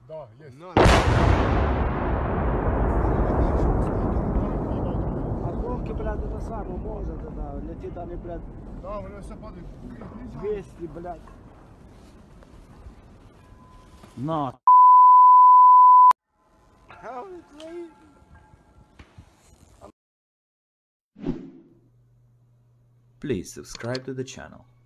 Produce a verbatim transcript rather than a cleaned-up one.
Да, есть. На. А вовки, блядь, это самое может, это летит они, блядь, Да, вони все падають. двести, блядь. На. А он стоит. Please subscribe to the channel.